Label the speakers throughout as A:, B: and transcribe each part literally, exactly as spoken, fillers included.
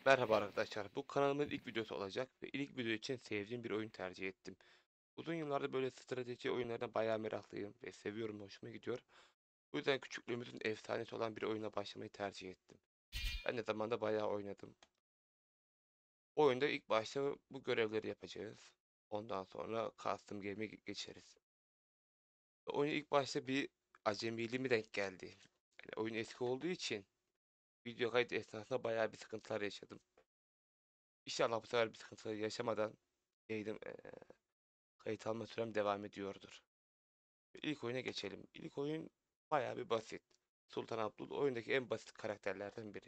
A: Merhaba arkadaşlar. Bu kanalımın ilk videosu olacak ve ilk video için sevdiğim bir oyun tercih ettim. Uzun yıllardır böyle strateji oyunlarına bayağı meraklıyım ve seviyorum, hoşuma gidiyor. Bu yüzden küçüklüğümüzün efsanesi olan bir oyuna başlamayı tercih ettim. Ben de zamanda bayağı oynadım. O oyunda ilk başta bu görevleri yapacağız. Ondan sonra custom game'e ge- geçeriz. Oyun ilk başta bir acemiliğime denk geldi. Yani oyun eski olduğu için video kayıt esnasında bayağı bir sıkıntılar yaşadım. İnşallah bu sefer bir sıkıntı yaşamadan yayınım kayıt alma sürem devam ediyordur. İlk oyuna geçelim. İlk oyun bayağı bir basit. Sultan Abdul oyundaki en basit karakterlerden biri.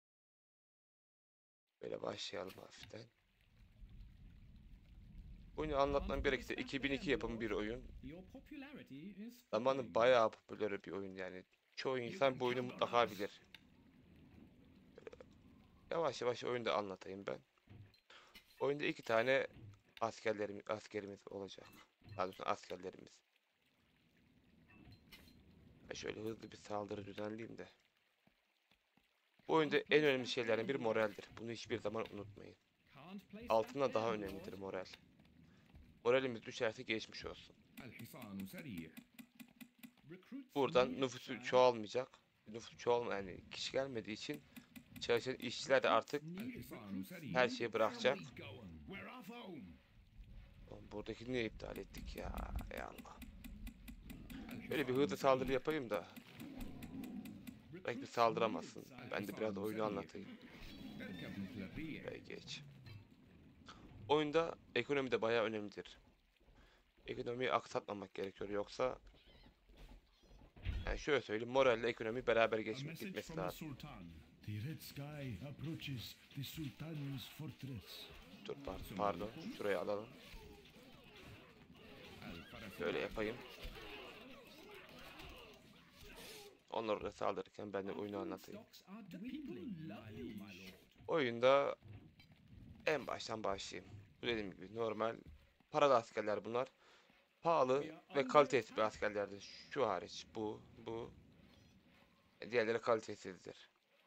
A: Böyle başlayalım hafiften. Oyunu anlatmam gerekirse iki bin iki yapımı bir oyun. Zamanın bayağı popüler bir oyun yani. Çoğu insan bu oyunu mutlaka bilir. Yavaş yavaş oyunu da anlatayım ben. Oyunda iki tane askerlerimiz, askerimiz olacak. Daha doğrusu askerlerimiz. Ben şöyle hızlı bir saldırı düzenleyeyim de. Bu oyunda en önemli şeylerden biri moraldir. Bunu hiçbir zaman unutmayın. Altına daha önemlidir moral. Moralimiz düşerse geçmiş olsun. Buradan nüfusu çoğalmayacak. Nüfus çoğalma yani kişi gelmediği için çalışan işçiler de artık her şeyi bırakacak. Oğlum, buradakini niye iptal ettik ya? Ey Allah. Böyle bir hızlı saldırı yapayım da belki bir saldıramazsın. Ben de biraz oyunu anlatayım. Buraya geç. Oyunda ekonomi de bayağı önemlidir. Ekonomiyi aksatmamak gerekiyor yoksa yani şöyle söyleyeyim, moralle ekonomi beraber
B: A
A: geçme,
B: message
A: gitmesi
B: from the
A: lazım.
B: Sultan. The Red Sky approaches the Sultan's fortress.
A: Dur par- pardon, şurayı alalım. Böyle yapayım. Onlar da saldırırken ben de oyunu anlatayım. Oyunda en baştan başlayayım. Bu dediğim gibi normal paralı askerler bunlar. Pahalı ve kalitesiz bir askerlerdir. Şu hariç bu, bu. Diğerleri kalitesizdir.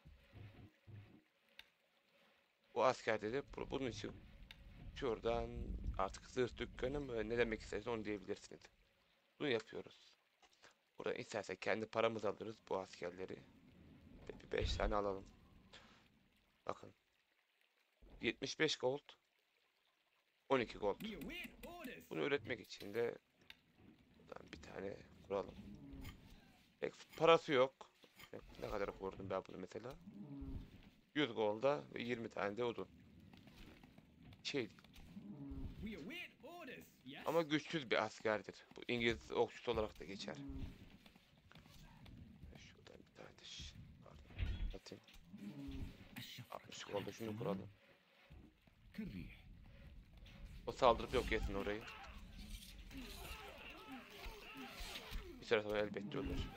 A: Bu asker dedi. bu- Bunun için şuradan artık zırh dükkanı mı ne demek istersen onu diyebilirsiniz. Bunu yapıyoruz. Burada istersen kendi paramızı alırız bu askerleri. Bir beş tane alalım. Bakın. yetmiş beş gold. on iki gold. Bunu üretmek için de buradan bir tane kuralım. Pek parası yok. Ne kadar kurdum ben bunu mesela? yüz golda ve yirmi tane de odun. Şey değil. Ama güçsüz bir askerdir. Bu İngiliz okçusu olarak da geçer. Şuradan bir tane de ş- pardon. Atayım. altmış golda şunu kuralım. O saldırıp yok etsin orayı. Bir süre sonra elbette ölür.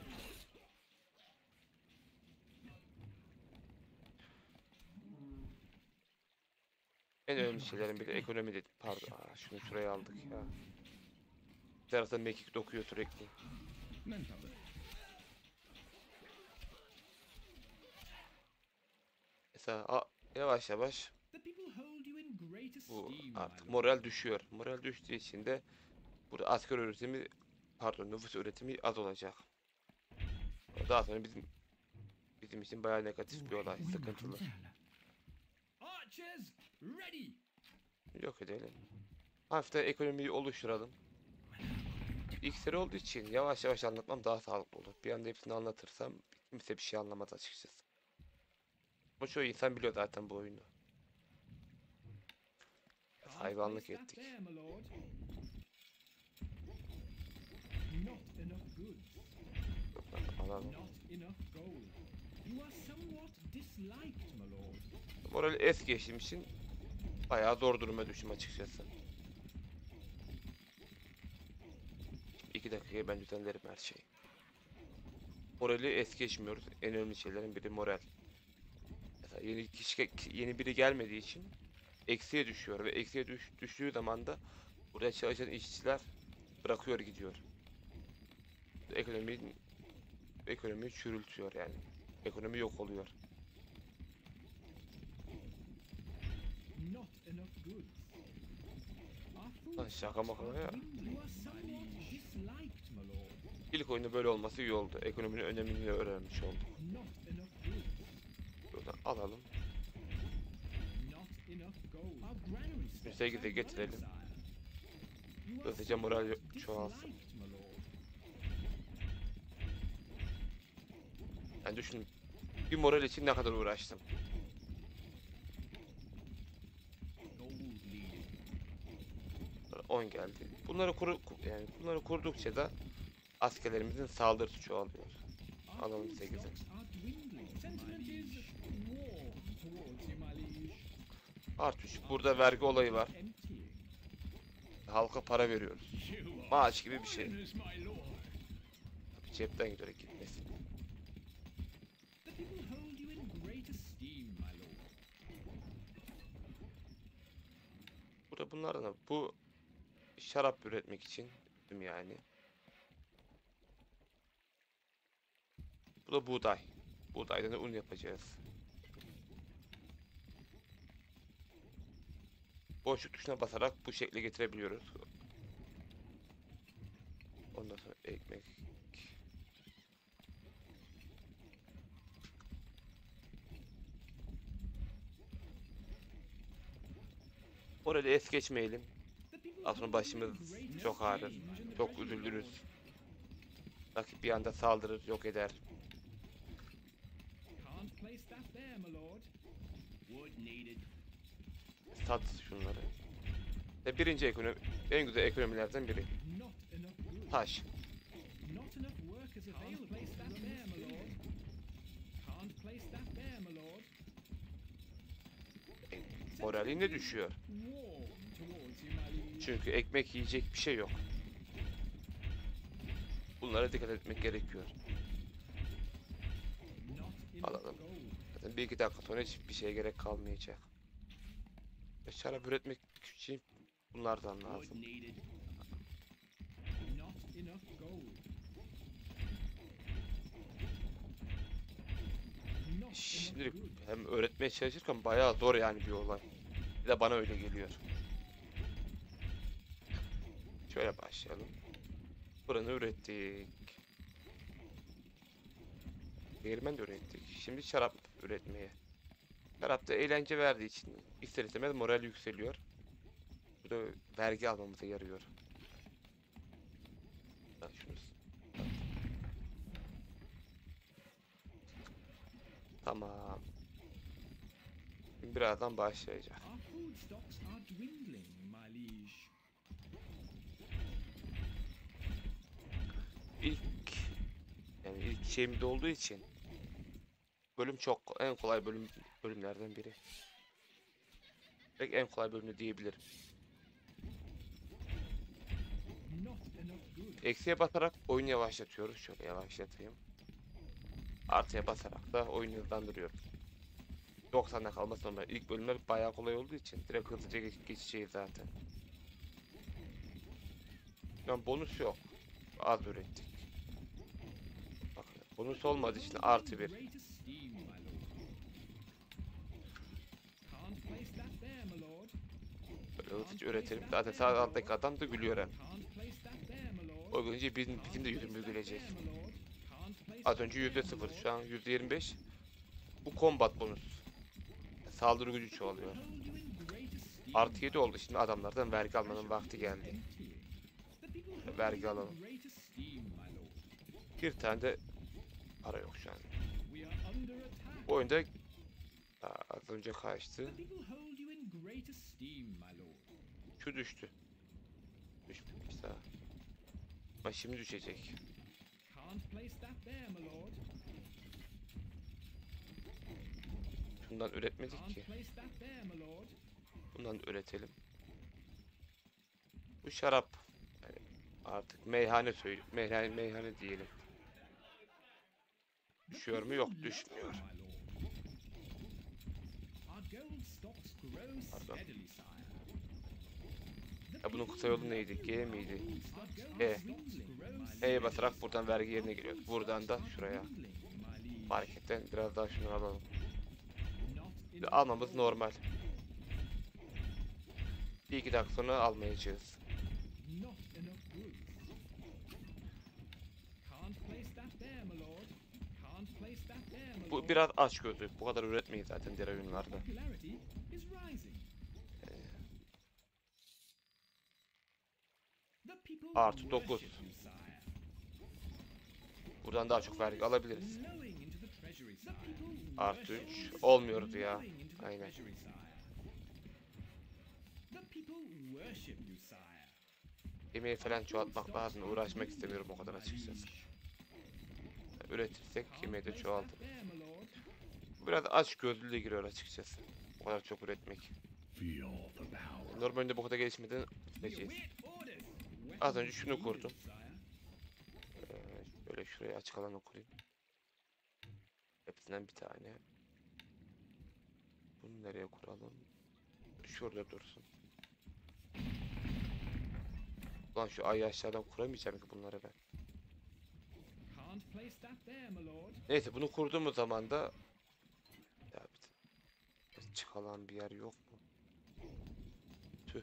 A: En önemli şeylerin biri ekonomi dedim. Pardon. Aa, şunu şuraya aldık ya. Bir taraftan mekik dokuyor sürekli. Mesela a, yavaş yavaş bu artık moral düşüyor. Moral düştüğü için de burada asker üretimi pardon nüfus üretimi az olacak. Daha sonra bizim bizim için bayağı negatif bir olay, sıkıntılı. Yok edelim. Hafiften ekonomiyi oluşturalım. İlk seri olduğu için yavaş yavaş anlatmam daha sağlıklı olur. Bir anda hepsini anlatırsam kimse bir şey anlamaz açıkçası. Ama çoğu insan biliyor zaten bu oyunu. Biraz hayvanlık ettik. Buradan alalım. Morali es geçtiğim için bayağı zor duruma düştüm açıkçası. İki dakikaya ben düzenlerim her şeyi. Morali es geçmiyoruz. En önemli şeylerin biri moral. Mesela yeni kişi, yeni biri gelmediği için eksiye düşüyor ve eksiye düş, düştüğü zaman da burada çalışan işçiler bırakıyor gidiyor. Ekonomi ekonomiyi çürültüyor yani. Ekonomi yok oluyor.
B: enough goods. Our
A: Lan
B: food
A: şaka maka
B: stocks
A: ya.
B: are dwindling, you are somewhat disliked, my lord.
A: İlk oyunda böyle olması iyi oldu. Ekonominin önemini öğrenmiş olduk.
B: Not enough goods.
A: Buradan alalım.
B: Not enough gold. Our granary stocks
A: sekize
B: are
A: getirelim.
B: running, sire. You are
A: Hızlıca moral
B: somewhat
A: çoğalsın.
B: disliked, my lord.
A: Yani düşün. Bir moral için ne kadar uğraştım.
B: Gold leading.
A: on geldi. Bunları kuru yani bunları kurdukça da askerlerimizin saldırısı çoğalıyor.
B: Our
A: Alalım
B: food
A: sekize.
B: stocks are dwindling. Sentiment is warm towards you, my liege.
A: Artı üç. Burada vergi olayı var.
B: Emptying.
A: Halka para veriyoruz.
B: You are
A: Maaş gibi bir şey.
B: foreigners, my lord.
A: Tabii cepten giderek gitmesin.
B: The people hold you in great esteem, my lord.
A: Burada bunlardan da bu şarap üretmek için yani. Bu da buğday. Buğdaydan da un yapacağız. Boşluk tuşuna basarak bu şekle getirebiliyoruz. Ondan sonra ekmek. Orada es geçmeyelim.
B: The people
A: Aslında
B: hold
A: başımız
B: you in great
A: çok ağrır.
B: esteem and
A: Çok
B: treasure
A: üzülürüz.
B: gold.
A: Rakip bir anda saldırır, yok eder.
B: Can't place that there, my lord. Wood needed.
A: Sat şunları. Ve birinci ekonomi, en güzel ekonomilerden biri.
B: Not enough goods.
A: Taş.
B: Not enough workers available. Can't place that there, my lord. Can't place that there, my lord.
A: Morali ne düşüyor?
B: Warm towards you, my liege.
A: Çünkü ekmek yiyecek bir şey yok. Bunlara dikkat etmek gerekiyor.
B: Not enough
A: Alalım.
B: gold.
A: Zaten bir iki dakika sonra hiçbir şeye gerek kalmayacak. Ve şarap üretmek için bunlardan lazım.
B: Wood needed. Not enough gold. Not enough
A: Şimdi
B: goods.
A: hem öğretmeye çalışırken bayağı zor yani bir olay. Bir de bana öyle geliyor. Şöyle başlayalım. Fırını ürettik. Değirmen de ürettik. Şimdi şarap üretmeye. Şarap da eğlence verdiği için ister istemez moral yükseliyor. Bu da vergi almamıza yarıyor. Ha, şunu. Tamam. Şimdi birazdan başlayacak.
B: Our food stocks are dwindling, my liege.
A: İlk yani ilk şeyimde olduğu için bölüm çok en kolay bölüm bölümlerden biri. Belki en kolay bölümü diyebilirim.
B: Not enough goods.
A: Eksiye basarak oyunu yavaşlatıyoruz. Şöyle yavaşlatayım. Artıya basarak da oyunu hızlandırıyoruz. doksanda kalması normal. İlk bölümler bayağı kolay olduğu için direkt hızlıca geç geçeceğiz zaten. Yani bonus yok. Az ürettik. Bakın bonus olmadığı için artı bir.
B: Great esteem, my lord. Can't place that there, my lord.
A: Böyle hızlıca üretelim. Zaten sağ alttaki adam da gülüyor hem.
B: Can't place that there, my lord.
A: O günce bizim, bizim de yüzümüz gülecek.
B: There, my lord. Can't place
A: Az
B: that
A: önce yüzde
B: there, my
A: sıfır,
B: lord.
A: şu an yüzde yirmi beş. Bu combat bonus. Saldırı gücü çoğalıyor.
B: Hold you in great esteem,
A: Artı yedi oldu, şimdi adamlardan vergi almanın vakti geldi.
B: emptying. The people hold
A: Vergi
B: you in
A: alalım.
B: great esteem, my lord.
A: Bir tane de para yok şu an.
B: We are under attack.
A: Bu oyunda Aa, az önce kaçtı.
B: The people hold you in great esteem, my lord.
A: Şu düştü. Düşmemiş daha. Ama şimdi düşecek.
B: Can't place that there, my lord.
A: Şundan üretmedik ki.
B: Can't place that there, my lord.
A: Bundan üretelim. Bu şarap. Yani artık meyhane söyle, meyhane, meyhane diyelim. Düşüyor mu? Yok, düşmüyor.
B: My lord. Our gold stocks grow
A: Pardon.
B: steadily, sire.
A: Ya bunun kısa yolu neydi? G miydi?
B: Our gold
A: E.
B: stocks grow steadily,
A: E'ye basarak buradan vergi yerine geliyor. Buradan da şuraya.
B: dwindling, my liege.
A: Marketten biraz daha şunu alalım.
B: Not
A: Bir de
B: enough
A: almamız
B: gold.
A: normal. Bir iki dakika sonra almayacağız.
B: Not enough goods. Can't place that there, my lord. Can't place that there, my lord.
A: Bu biraz aç gözü. Bu kadar üretmeyin zaten diğer oyunlarda.
B: Popularity is rising. The people
A: Artı dokuz.
B: worship you, sire.
A: Buradan daha çok vergi alabiliriz.
B: Flowing into the treasury, sire. The people
A: Artı
B: worship
A: üç.
B: you,
A: Olmuyordu ya.
B: flowing into the
A: Aynen.
B: treasury, sire. The people worship you, sire.
A: Yemeği falan çoğaltmak lazım. Uğraşmak istemiyorum o kadar açıkçası. Üretirsek yemeği de çoğaltır.
B: There, my lord.
A: Bu biraz aç gözlülüğe giriyor açıkçası. O kadar çok üretmek. Normalde bu kadar gelişmeden gideceğiz. Az önce şunu kurdum. Ee, böyle şuraya açık alanı kurayım. Hepsinden bir tane. Bunu nereye kuralım? Şurada dursun. Ulan şu ayı aşağıdan kuramayacağım ki bunları ben.
B: Can't place that there, my lord.
A: Neyse bunu kurduğumuz zaman da ya bir çıkalan bir yer yok mu? Tüh.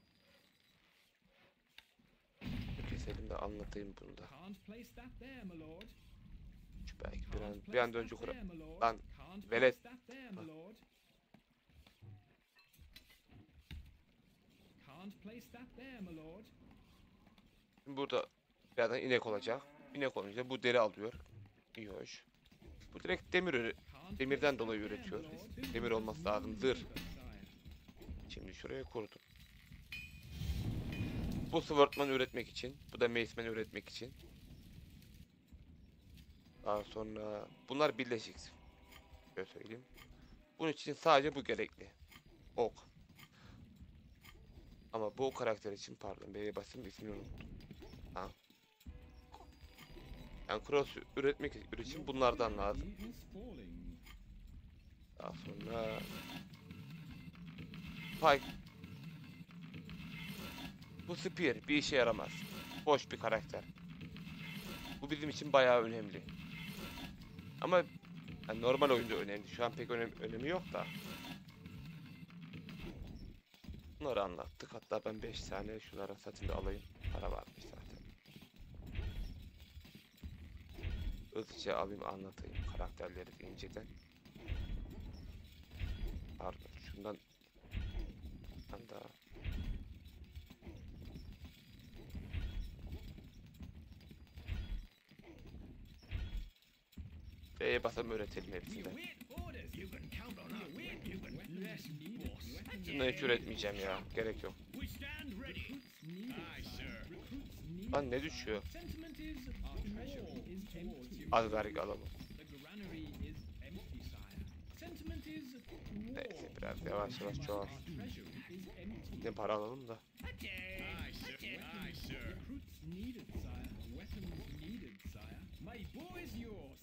A: Keselim de anlatayım bunu da.
B: Can't place that there, my lord.
A: Şu belki bir an
B: Can't
A: bir an
B: place
A: önce
B: that
A: kura.
B: there, my lord.
A: Lan
B: Can't
A: velet.
B: place that there, my lord. Can't place that there, my lord.
A: Şimdi burada birazdan inek olacak. İnek olunca bu deri alıyor. İyi hoş. Bu direkt demir ürü-
B: Can't
A: demirden
B: place
A: dolayı
B: that there,
A: üretiyor.
B: my lord.
A: Demir olması lazım. Zırh.
B: Sire.
A: Şimdi şuraya kurdum. Bu Swordman üretmek için. Bu da Maceman üretmek için. Daha sonra bunlar birleşik. Şöyle söyleyeyim. Bunun için sadece bu gerekli. Ok. Ama bu karakter için pardon. B'ye basayım ismini unuttum. Ha. Yani cross üretmek için bunlardan lazım.
B: Is falling.
A: Daha sonra Pike. Bu Spear bir işe yaramaz. Boş bir karakter. Bu bizim için bayağı önemli. Ama yani normal oyunda önemli. Şu an pek önem önemi yok da. Bunları anlattık. Hatta ben beş tane şunlara satın da alayım. Para varmış zaten. Hızlıca alayım anlatayım karakterleri inceden. Pardon şundan ben daha B'ye basam öğretelim hepsini. Bunları hiç üretmeyeceğim ya. Gerek yok. Lan ne düşüyor?
B: Sentiment is our treasury is empty.
A: Az vergi alalım.
B: The granary is empty, sire. Sentiment is war.
A: Neyse biraz yavaş yavaş çoğal.
B: Our treasury is empty.
A: Ne para alalım da.
B: Recruits needed, sire. Weapons needed, sire. My bow is yours.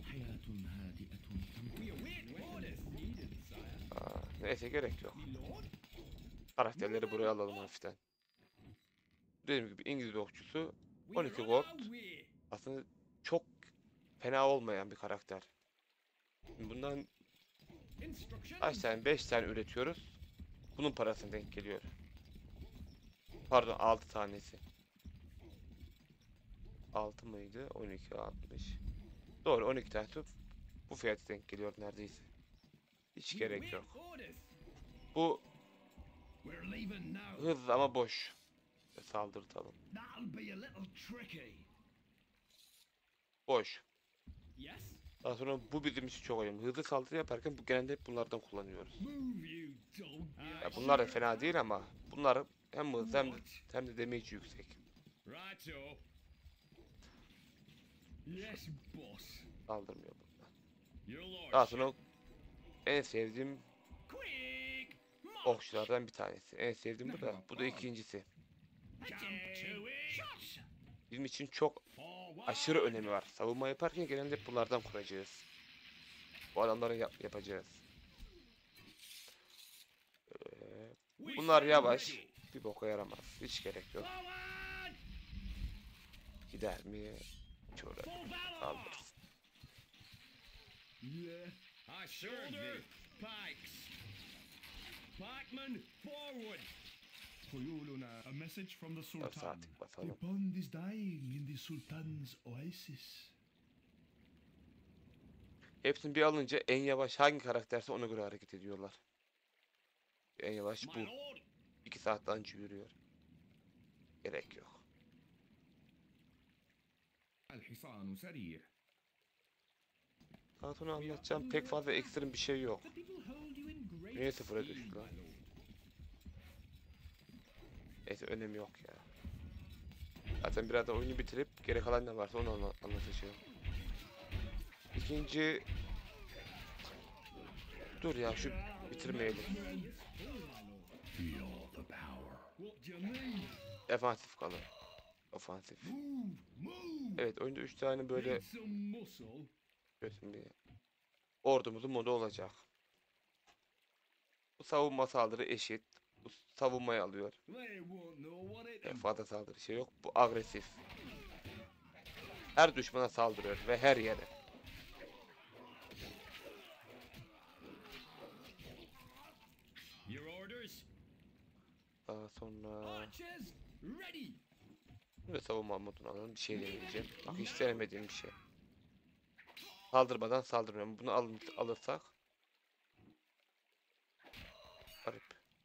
B: We await orders. Needed, sire.
A: Aa, neyse gerek yok.
B: My lord.
A: Karakterleri buraya alalım hafiften. Dediğim gibi İngiliz okçusu
B: We
A: on iki
B: are on
A: gold.
B: our way.
A: Aslında çok fena olmayan bir karakter. Bundan
B: Instructions.
A: kaç tane? beş tane üretiyoruz. Bunun parasına denk geliyor. Pardon altı tanesi. altı mıydı? on iki altmış. Doğru on iki tanesi bu fiyata denk geliyor neredeyse. Hiç
B: We
A: gerek
B: await
A: yok.
B: orders.
A: Bu
B: We're leaving now.
A: hız ama boş. Saldırtalım.
B: That'll be a little tricky.
A: Boş.
B: Yes.
A: Daha sonra bu bizim için çok önemli. Hızlı saldırı yaparken bu genelde hep bunlardan kullanıyoruz.
B: Move you dog.
A: Ya bunlar da fena değil ama bunlar hem hızlı hem de, hem de damage yüksek.
B: Righto. Yes, boss.
A: Saldırmıyor bunlar.
B: Your
A: Daha
B: lordship.
A: sonra en sevdiğim
B: Quick. March.
A: okçulardan bir tanesi. En sevdiğim bu da. Bu da ikincisi.
B: Jump to it. Shots.
A: Bizim için çok
B: Forward.
A: aşırı önemi var. Savunma yaparken genelde hep bunlardan kuracağız. Bu adamları yap yapacağız. Ee,
B: We
A: bunlar
B: stand
A: yavaş.
B: ready.
A: Bir boka yaramaz. Hiç gerek yok.
B: Forward.
A: Gider mi? Şöyle
B: Full valor.
A: saldırırız.
B: Yeah. I serve thee. Pikes. Pikemen, forward.
C: خيولنا. A message from the
A: dört
C: Sultan.
A: saatlik
C: The
A: basalım.
C: pond is dying in the Sultan's oasis.
A: Hepsini bir alınca en yavaş hangi karakterse ona göre hareket ediyorlar. En yavaş bu. iki saatte anca yürüyor. Gerek yok.
C: الحصان سريع.
A: Daha sonra anlatacağım pek fazla ekstrem bir şey yok.
B: The people hold you in great
A: Niye sıfıra
B: esteem,
A: düştü lan?
B: my lord.
A: Neyse önemi yok ya. Zaten biraz da oyunu bitirip geri kalan ne varsa onu anla anlatacağım. İkinci... Dur ya şu bitirmeyelim.
C: Feel the power.
B: What do you mean?
A: Defansif kalın. Ofansif.
C: Move, move.
A: Evet oyunda üç tane böyle
B: Need some muscle?
A: götüm bir ordumuzun modu olacak. Bu savunma saldırı eşit. Bu savunmayı alıyor.
B: They won't know what it
A: E,
B: is.
A: fazla saldırı şey yok. Bu agresif. Her düşmana saldırıyor ve her yere.
B: Your orders?
A: Daha sonra
B: Archers, ready!
A: ve savunma modunu alalım. Bir şey deneyeceğim. Bak hiç denemediğim bir şey. Saldırmadan saldırmıyorum. Bunu alın, alırsak garip.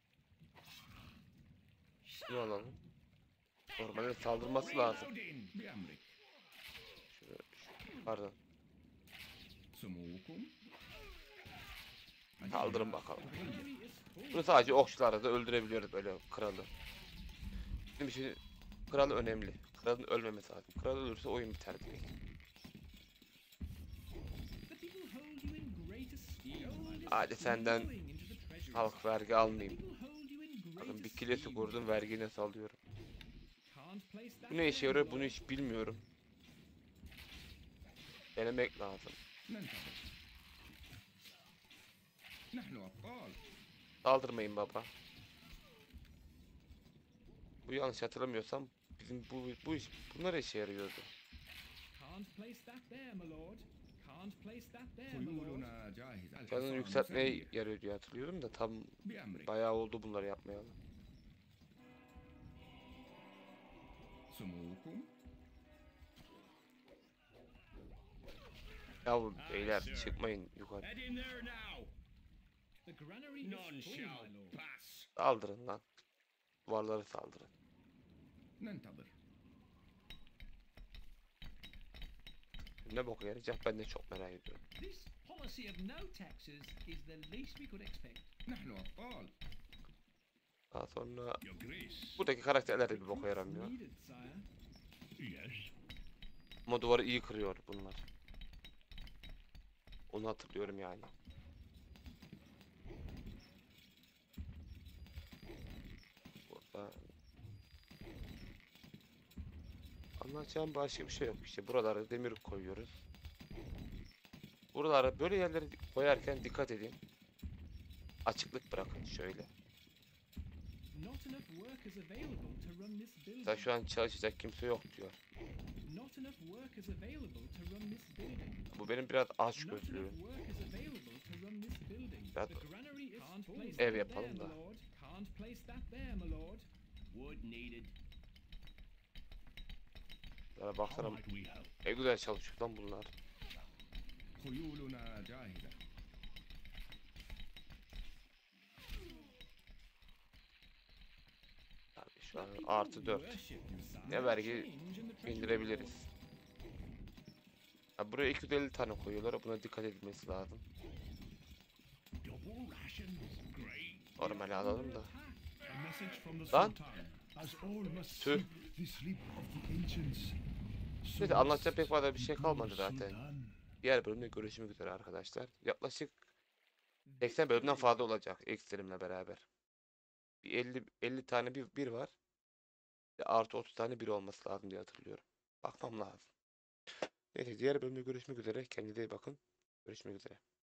A: Bunu alalım. Normalde saldırması lazım.
C: Reloading. بأمرك.
A: Şunu, şu- pardon.
C: سموكم.
A: Kaldırın bakalım.
B: Enemy is full.
A: Bunu sadece okçularla da öldürebiliyoruz böyle kralı. Bizim için kral önemli. Kralın ölmemesi lazım. Kral ölürse oyun biter direkt.
B: The people hold you in great esteem, my lord.
A: Hadi senden
B: Going into the treasuries.
A: halk vergi almayayım.
B: People hold you in great
A: Bakın bir kilesi
B: esteem,
A: kurdum
B: my
A: vergiyi nasıl alıyorum.
B: Can't place that
A: Bu ne işe
B: there,
A: yarıyor
B: my
A: bunu
B: lord.
A: hiç bilmiyorum. Denemek lazım.
C: ننتظر. نحن أبطال.
A: Saldırmayın baba. Bu yanlış hatırlamıyorsam bizim bu bu iş bunlar işe yarıyordu.
B: Can't place that there, my lord. Can't place that there, my lord.
C: خيولنا جاهزة.
A: Canını
C: الحصان
A: yükseltmeye
C: سريع.
A: yarıyor diye hatırlıyorum da tam
C: بأمرك.
A: bayağı oldu bunları yapmayalı.
C: سموكم.
A: Yahu beyler çıkmayın yukarı.
B: Head in there now. The granary
C: None
B: is full,
C: shall
B: my lord.
C: pass.
A: Saldırın lan. Duvarları saldırın.
C: ننتظر.
A: Ne boka yarayacak ben de çok merak ediyorum.
B: This policy of no taxes is the least we could expect.
C: نحن أبطال.
A: Daha sonra
C: Your Grace.
A: buradaki karakterler de bir boka
B: Recruits
A: yaramıyor.
B: needed, sire.
C: Yes.
A: Ama duvarı iyi kırıyor bunlar. Onu hatırlıyorum yani. Burada anlatacağım başka bir şey yok. İşte buralara demir koyuyoruz. Buralara böyle yerleri koyarken dikkat edin. Açıklık bırakın şöyle.
B: Not enough workers available to run this building.
A: Mesela şu an çalışacak kimse yok diyor.
B: Not enough workers available to run this building.
A: Bu benim biraz aç
B: Not
A: gözlüğüm.
B: enough workers available to run this building.
A: Biraz
B: The granary is Can't
A: ev
B: place that
A: yapalım
B: there,
A: da.
B: my lord. Can't place that there, my lord. Wood needed.
A: Lara baksana ne güzel çalışıyor lan bunlar.
C: خيولنا جاهزة.
A: Yani şu an artı dört. Ne vergi indirebiliriz. Ya buraya iki yüz elli tane koyuyorlar. Buna dikkat edilmesi lazım.
C: Double rations. Great.
A: Normali alalım da.
C: A message from the
A: Lan.
C: Sultan. As all must
A: Tüh.
C: sleep the sleep of the ancients.
A: Neyse anlatacak pek fazla bir şey kalmadı zaten.
C: Sultan.
A: Diğer bölümde görüşmek üzere arkadaşlar. Yaklaşık seksen bölümden fazla olacak ekstrimle beraber. Bir elli elli tane bir, bir var. Ve artı otuz tane bir olması lazım diye hatırlıyorum. Bakmam lazım. Neyse diğer bölümde görüşmek üzere. Kendinize iyi bakın. Görüşmek üzere.